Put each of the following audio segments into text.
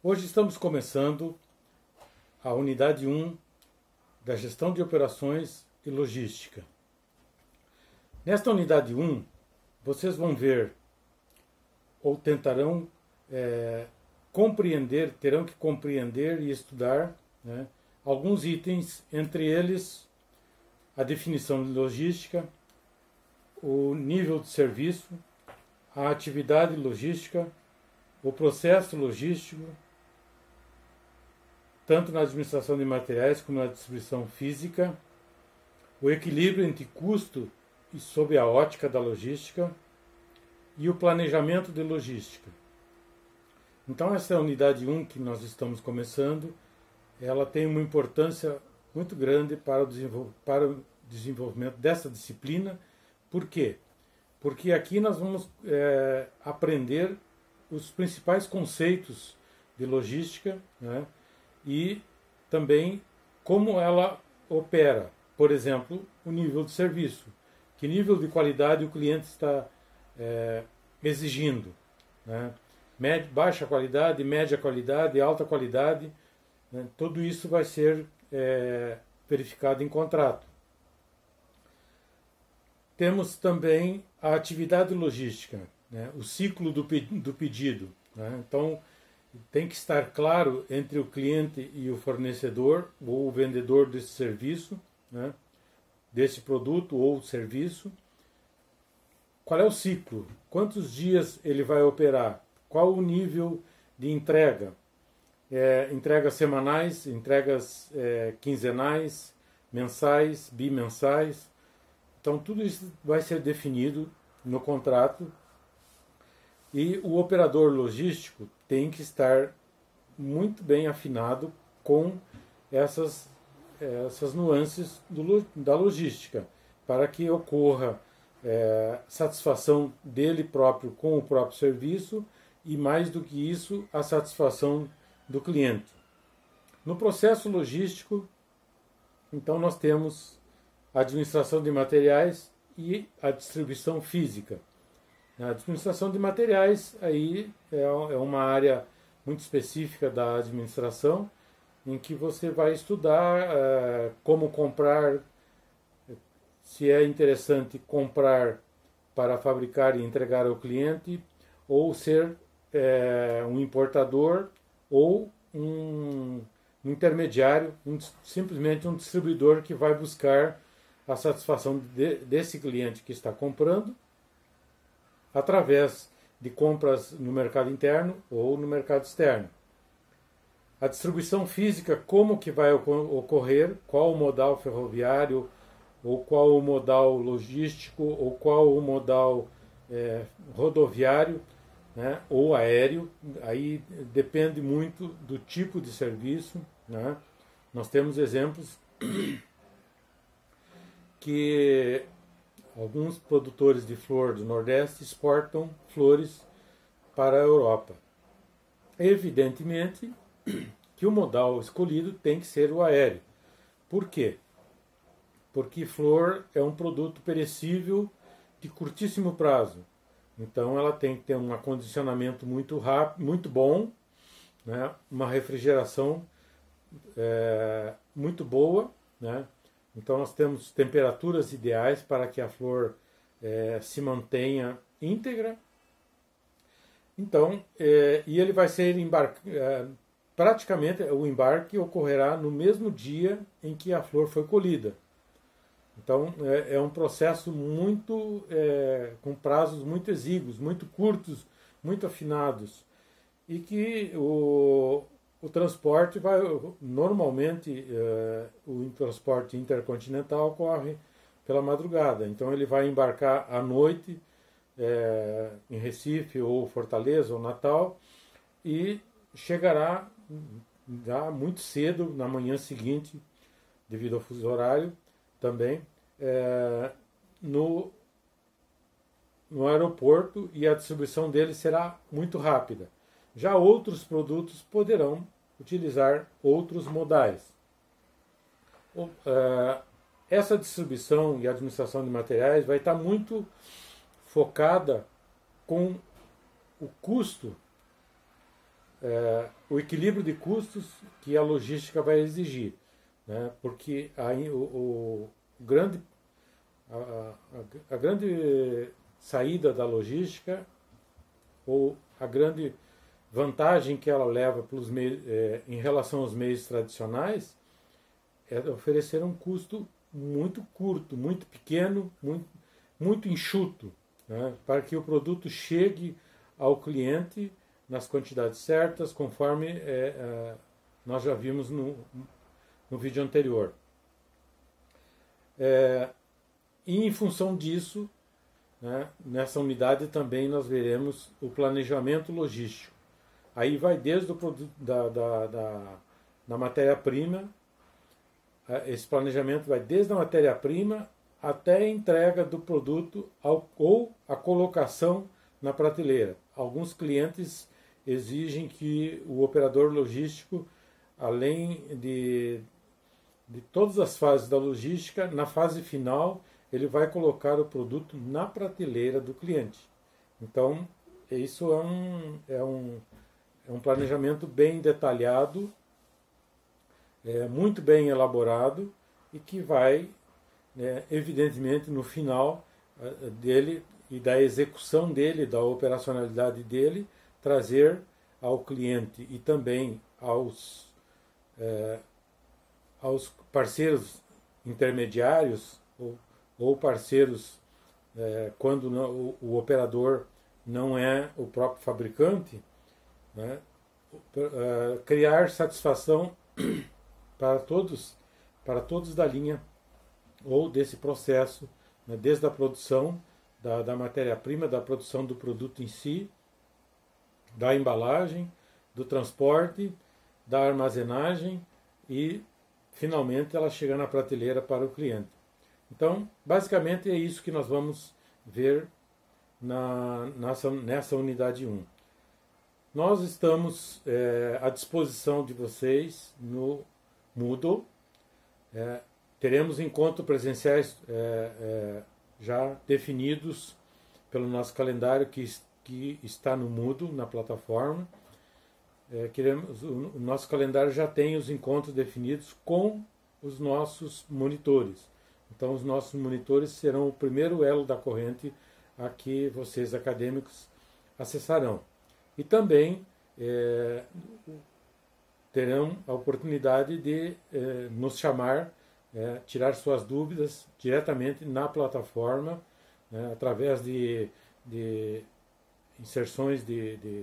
Hoje estamos começando a unidade 1 da gestão de operações e logística. Nesta unidade 1, vocês vão ver ou tentarão compreender, terão que compreender e estudar, né, alguns itens, entre eles a definição de logística, o nível de serviço, a atividade logística, o processo logístico, tanto na administração de materiais como na distribuição física, o equilíbrio entre custo e sob a ótica da logística e o planejamento de logística. Então essa é a unidade 1 que nós estamos começando, ela tem uma importância muito grande para o desenvolvimento dessa disciplina. Por quê? Porque aqui nós vamos aprender os principais conceitos de logística, né, e também como ela opera. Por exemplo, o nível de serviço. Que nível de qualidade o cliente está exigindo, né? Baixa qualidade, média qualidade, alta qualidade, né? Tudo isso vai ser verificado em contrato. Temos também a atividade logística, né? O ciclo do pedido, né? Então, tem que estar claro entre o cliente e o fornecedor ou o vendedor desse serviço, né, desse produto ou serviço. Qual é o ciclo? Quantos dias ele vai operar? Qual o nível de entrega? Entregas semanais, entregas quinzenais, mensais, bimensais. Então tudo isso vai ser definido no contrato. E o operador logístico tem que estar muito bem afinado com essas nuances da logística, para que ocorra satisfação dele próprio com o próprio serviço e, mais do que isso, a satisfação do cliente. No processo logístico, então, nós temos a administração de materiais e a distribuição física. A administração de materiais aí é uma área muito específica da administração, em que você vai estudar como comprar, se é interessante comprar para fabricar e entregar ao cliente, ou ser um importador ou um intermediário, simplesmente um distribuidor que vai buscar a satisfação desse cliente que está comprando, através de compras no mercado interno ou no mercado externo. A distribuição física, como que vai ocorrer, qual o modal ferroviário, ou qual o modal logístico, ou qual o modal rodoviário, né, ou aéreo. Aí depende muito do tipo de serviço, né? Nós temos exemplos que alguns produtores de flor do Nordeste exportam flores para a Europa. Evidentemente que o modal escolhido tem que ser o aéreo. Por quê? Porque flor é um produto perecível de curtíssimo prazo. Então ela tem que ter um acondicionamento muito rápido, muito bom, né? Uma refrigeração muito boa, né? Então nós temos temperaturas ideais para que a flor se mantenha íntegra. Então, e ele vai ser praticamente o embarque ocorrerá no mesmo dia em que a flor foi colhida. Então é um processo muito com prazos muito exíguos, muito curtos, muito afinados, e que o transporte vai, normalmente, o transporte intercontinental ocorre pela madrugada. Então ele vai embarcar à noite em Recife, ou Fortaleza, ou Natal, e chegará já muito cedo, na manhã seguinte, devido ao fuso horário também, no aeroporto, e a distribuição dele será muito rápida. Já outros produtos poderão utilizar outros modais. Essa distribuição e administração de materiais vai estar muito focada com o custo o equilíbrio de custos que a logística vai exigir, né? Porque aí a grande saída da logística, ou a grande vantagem que ela leva pelos meios, em relação aos meios tradicionais, é oferecer um custo muito curto, muito pequeno, muito enxuto, né, para que o produto chegue ao cliente nas quantidades certas, conforme nós já vimos no vídeo anterior. E em função disso, né, nessa unidade também nós veremos o planejamento logístico. Aí vai desde o produto da matéria-prima. Esse planejamento vai desde a matéria-prima até a entrega do produto ou a colocação na prateleira. Alguns clientes exigem que o operador logístico, além de todas as fases da logística, na fase final ele vai colocar o produto na prateleira do cliente. Então, isso é um planejamento bem detalhado, muito bem elaborado, e que vai, evidentemente, no final dele e da execução dele, da operacionalidade dele, trazer ao cliente e também aos parceiros intermediários ou parceiros, quando o operador não é o próprio fabricante, né, criar satisfação para todos da linha ou desse processo, né, desde a produção da matéria-prima, da produção do produto em si, da embalagem, do transporte, da armazenagem e, finalmente, ela chegar na prateleira para o cliente. Então, basicamente é isso que nós vamos ver nessa unidade 1. Nós estamos à disposição de vocês no Moodle. Teremos encontros presenciais já definidos pelo nosso calendário que está no Moodle, na plataforma. O nosso calendário já tem os encontros definidos com os nossos monitores. Então, os nossos monitores serão o primeiro elo da corrente a que vocês, acadêmicos, acessarão. E também terão a oportunidade de nos chamar, tirar suas dúvidas diretamente na plataforma, né, através de inserções de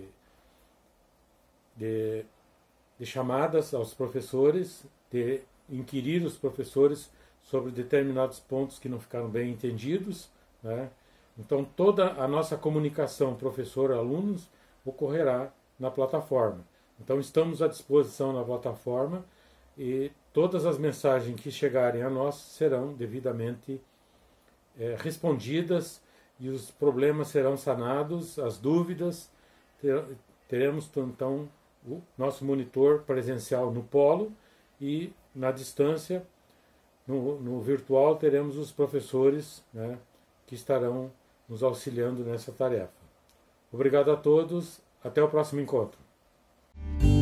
chamadas aos professores, de inquirir os professores sobre determinados pontos que não ficaram bem entendidos, né? Então, toda a nossa comunicação professor-alunos ocorrerá na plataforma. Então, estamos à disposição na plataforma e todas as mensagens que chegarem a nós serão devidamente respondidas e os problemas serão sanados, as dúvidas. Teremos, então, o nosso monitor presencial no polo e, na distância, no virtual, teremos os professores, né, que estarão nos auxiliando nessa tarefa. Obrigado a todos. Até o próximo encontro.